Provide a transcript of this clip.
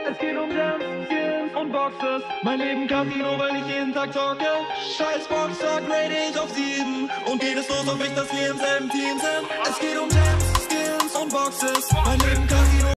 Es geht um Gems, Skins und Boxes. Mein Leben Casino, weil ich jeden Tag zocke. Scheiß Boxtag, rate ich auf 7. Und geht es los, ob ich, dass wir im selben Team sind. Es geht um Gems, Skins und Boxes. Mein Leben Casino.